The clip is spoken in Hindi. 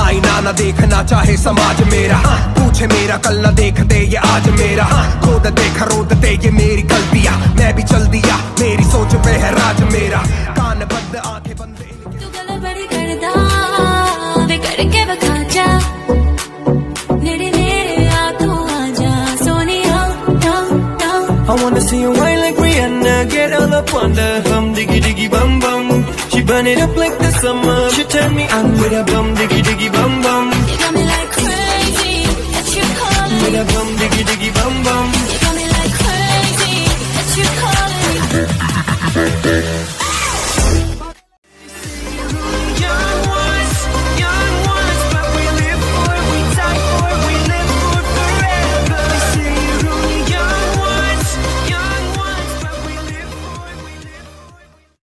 आईना ना देखना चाहे समाज मेरा, पूछे मेरा कल ना देखते ये आज मेरा। खोद देखा रोदते ये मेरी गलतियां, मैं भी चल दिया मेरी सोच पे है राज मेरा। कान बंद आंखें बंद, तू गल बड़ी करदा वे करके बखा जा, नेड़े नेड़े आ तू आजा Sonia. I wanna see you whine like Rihanna, get all up on the hum, diggy diggy bum bum. She burn it up like the summer, she turn me on with a bum, diggy diggy bum bum. You got me like crazy, that you calling with a bum, diggy diggy bum bum. You got me like crazy, that you calling